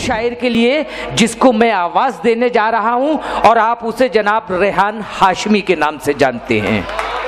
شاعر کے لیے جس کو میں آواز دینے جا رہا ہوں، اور آپ اسے جناب ریحان ہاشمی کے نام سے جانتے ہیں۔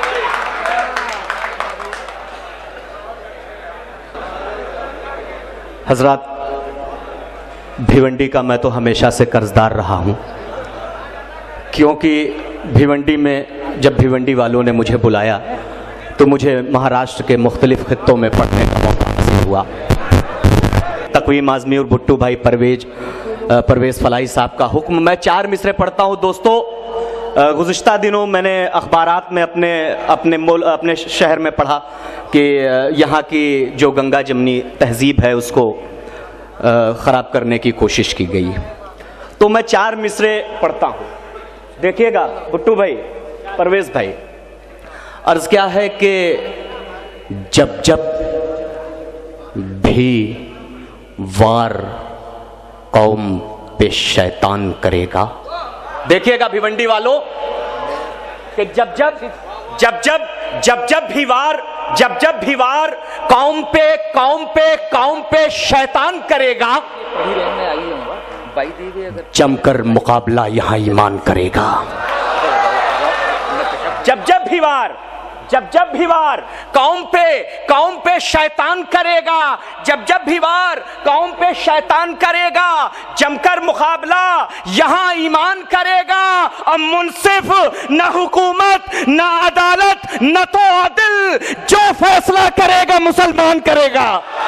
حضرات، بھیونڈی کا میں تو ہمیشہ سے قرضدار رہا ہوں، کیونکہ بھیونڈی میں جب بھیونڈی والوں نے مجھے بلایا تو مجھے مہاراشٹر کے مختلف خطوں میں پڑھنے کا موقع حاصل ہوا۔ تقویم اعظمی اور بھٹو بھائی پرویز فلاحی صاحب کا حکم، میں 4 مصرے پڑھتا ہوں۔ دوستو، گزشتہ دنوں میں نے اخبارات میں اپنے شہر میں پڑھا کہ یہاں کی جو گنگا جمنی تہذیب ہے اس کو خراب کرنے کی کوشش کی گئی، تو میں 4 مصرے پڑھتا ہوں، دیکھیے گا بھٹو بھائی، پرویز بھائی۔ عرض کیا ہے کہ جب جب بھی وار قوم پہ شیطان کرے گا، دیکھیے گا بھیونڈی والوں کہ جب جب بھی وار قوم پہ شیطان کرے گا، جم کر مقابلہ یہاں ایمان کرے گا۔ جب جب بھی وار قوم پہ شیطان کرے گا، جب بھی وار قوم پہ شیطان کرے گا، جم کر مقابلہ یہاں ایمان کرے گا۔ اور منصف نہ حکومت نہ عدالت نہ تو عدل، جو فیصلہ کرے گا مسلمان کرے گا۔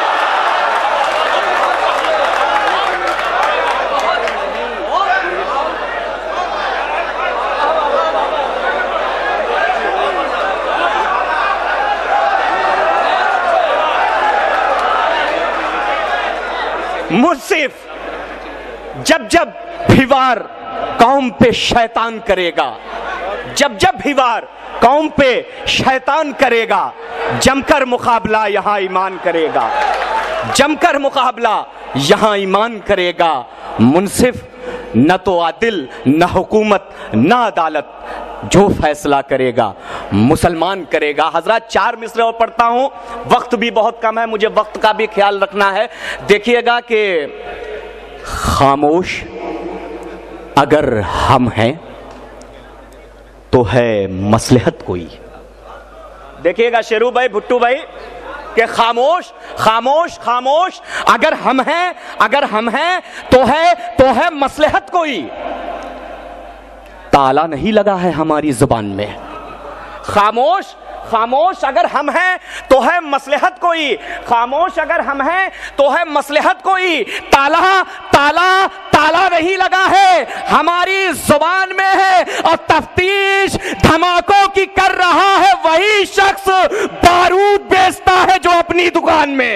منصف جب بھی وار قوم پہ شیطان کرے گا، جب بھی وار قوم پہ شیطان کرے گا، جم کر مقابلہ یہاں ایمان کرے گا، جم کر مقابلہ یہاں ایمان کرے گا۔ منصف نہ تو عادل نہ حکومت نہ عدالت، جو فیصلہ کرے گا مسلمان کرے گا۔ حضرات، 4 مصرے اور پڑھتا ہوں، وقت بھی بہت کم ہے، مجھے وقت کا بھی خیال رکھنا ہے۔ دیکھیے گا کہ خاموش اگر ہم ہیں تو ہے مصلحت کوئی۔ دیکھیے گا شیرو بھائی، بھٹو بھائی، کہ خاموش اگر ہم ہیں تو ہے مصلحت کوئی۔ تالا نہیں لگا ہے ہماری زبان میں۔ خاموش اگر ہم ہیں تو ہے مصلحت کوئی، خاموش اگر ہم ہیں تو ہے مصلحت کوئی۔ تالا نہیں لگا ہے ہماری زبان میں ہے، اور تفتیش دھماکوں کی کر رہا ہے وہی شخص بارود بیچتا ہے جو اپنی دکان میں۔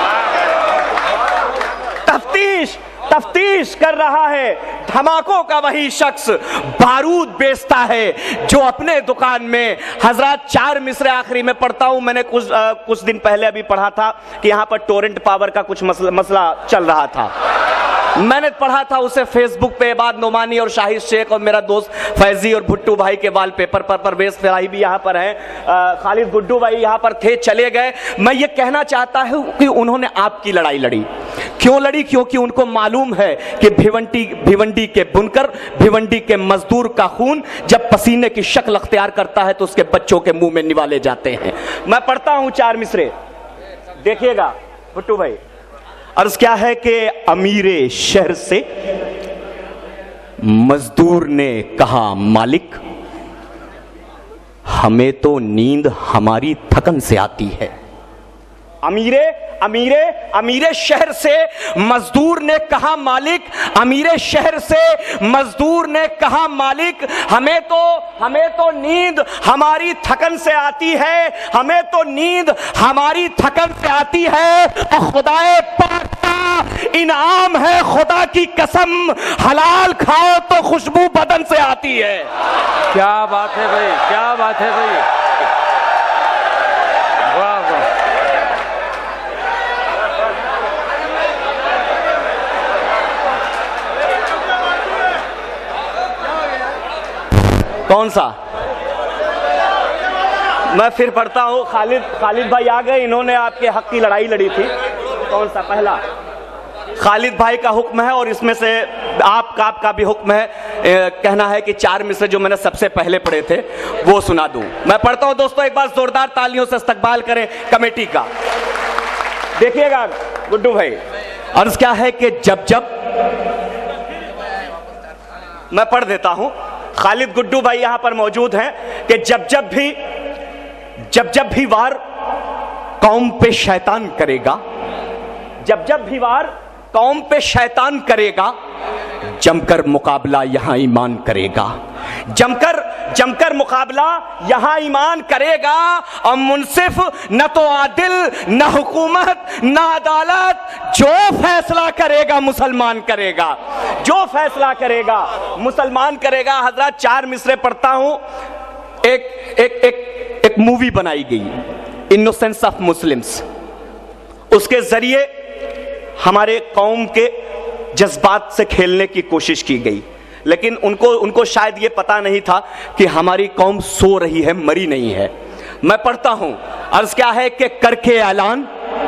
تفتیش کر رہا ہے دھماکوں کا وہی شخص بارود بیچتا ہے جو اپنے دکان میں۔ حضرات، 4 مصرے آخری میں پڑھتا ہوں۔ میں نے کچھ دن پہلے ابھی پڑھا تھا کہ یہاں پر ٹورنٹ پاور کا کچھ مسئلہ چل رہا تھا، میں نے پڑھا تھا اسے فیس بک پہ۔ عباد نعمانی اور شاہد شیخ اور میرا دوست فیضی اور بھٹو بھائی کے وال پیپر پر، پرویز فلاحی بھی یہاں پر ہیں، خالد گڈو بھائی یہاں پر تھے، چلے گئے۔ میں یہ کہنا چاہتا ہوں کہ انہوں نے آپ کی لڑائی لڑی۔ کیوں لڑی؟ کیونکہ ان کو معلوم ہے کہ بھیونڈی کے بنکر، بھیونڈی کے مزدور کا خون جب پسینے کی شکل اختیار کرتا ہے تو اس کے بچوں کے منہ میں نوالے جاتے ہیں۔ میں پڑھتا ہوں 4 مصرے، دیکھیے گا بھٹو بھائی۔ عرض کیا ہے کہ امیر شہر سے مزدور نے کہا مالک، ہمیں تو نیند ہماری تھکن سے آتی ہے۔ امیر شہر سے مزدور نے کہا مالک، امیر شہر سے مزدور نے کہا مالک، ہمیں تو نیند ہماری تھکن سے آتی ہے، ہمیں تو نیند ہماری تھکن سے آتی ہے۔ اور خدائے پاک کا انعام ہے، خدا کی قسم، حلال کھاؤ تو خوشبو بدن سے آتی ہے۔ کیا بات ہے بھائی، کیا بات ہے بھائی، واہ واہ۔ کون سا؟ میں پھر پڑھتا ہوں۔ خالد بھائی آ گئے، انہوں نے آپ کے حق کی لڑائی لڑی تھی۔ کون سا؟ پہلا خالد بھائی کا حکم ہے اور اس میں سے آپ کا بھی حکم ہے، کہنا ہے کہ 4 مصرے جو میں نے سب سے پہلے پڑھے تھے وہ سنا دوں۔ میں پڑھتا ہوں دوستو، ایک بار زوردار تالیوں سے استقبال کریں کمیٹی کا۔ دیکھیے گا گڈو بھائی، عرض کیا ہے کہ جب میں پڑھ دیتا ہوں، خالد گڈو بھائی یہاں پر موجود ہیں، کہ جب بھی وار قوم پہ شیطان کرے گا، جب بھی وار قوم پہ شیطان کرے گا، جم کر مقابلہ یہاں ایمان کرے گا، جم کر مقابلہ یہاں ایمان کرے گا، اور منصف نہ تو عادل نہ حکومت نہ عدالت، جو فیصلہ کرے گا مسلمان کرے گا، جو فیصلہ کرے گا مسلمان کرے گا۔ حضرات 4 مصرے پڑھتا ہوں۔ ایک مووی بنائی گئی، انوسنس آف مسلمز، اس کے ذریعے ہمارے قوم کے جذبات سے کھیلنے کی کوشش کی گئی، لیکن ان کو شاید یہ پتا نہیں تھا کہ ہماری قوم سو رہی ہے، مری نہیں ہے۔ میں پڑھتا ہوں، عرض کیا ہے کہ کر کے اعلان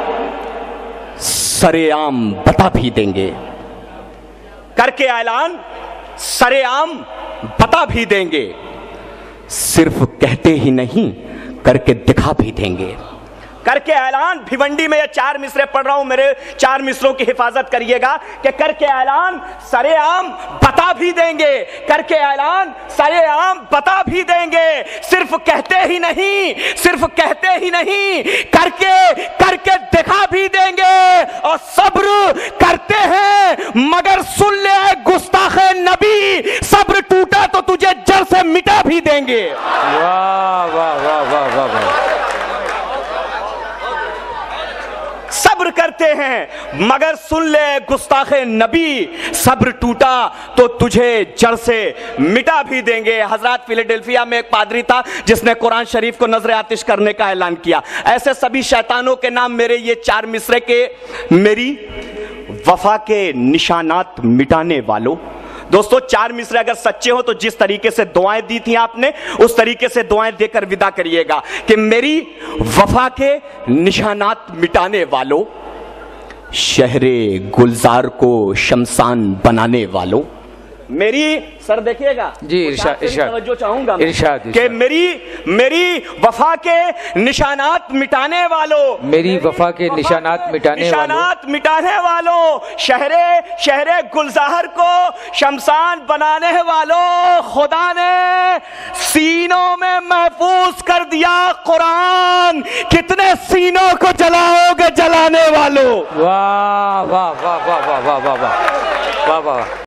سرے عام بتا بھی دیں گے، کر کے اعلان سرے عام بتا بھی دیں گے، صرف کہتے ہی نہیں کر کے دکھا بھی دیں گے۔ کر کے اعلان، بھیونڈی میں یہ 4 مصرے پڑھ رہا ہوں، میرے 4 مصروں کی حفاظت کریے گا، کہ کر کے اعلان سرے عام بتا بھی دیں گے، کر کے اعلان سرے عام بتا بھی دیں گے، صرف کہتے ہی نہیں کر کے دکھا بھی دیں گے، اور صبر کرتے ہیں مگر سن لے اے گستاخ نبی، صبر ٹوٹا تو تجھے جڑ سے مٹا بھی دیں گے۔ واہ واہ واہ واہ واہ واہ۔ صبر کرتے ہیں مگر سن لے گستاخ نبی، صبر ٹوٹا تو تجھے جڑ سے مٹا بھی دیں گے۔ حضرات فیلاڈیلفیا میں ایک پادری تھا جس نے قرآن شریف کو نظر آتش کرنے کا اعلان کیا۔ ایسے سبھی شیطانوں کے نام میرے یہ 4 مصرے کے، میری وفا کے نشانات مٹانے والوں۔ دوستو 4 مصرے اگر سچے ہو تو جس طریقے سے دعائیں دی تھیں آپ نے، اس طریقے سے دعائیں دے کر ودا کریے گا، کہ میری وفا کے نشانات مٹانے والوں، شہر گلزار کو شمشان بنانے والوں، میری سر دیکھیے گا جی، ارشاد توجہ چاہوں گا ارشاد کہ میری وفا کے نشانات مٹانے والوں، میری وفا کے نشانات مٹانے والوں، شہر گلزار کو شمشان بنانے والوں، خدا نے سینوں میں محفوظ کر دیا قرآن، کتنے سینوں کو جلاؤ گے جلانے والوں۔ واہ واہ واہ واہ واہ واہ واہ واہ واہ واہ۔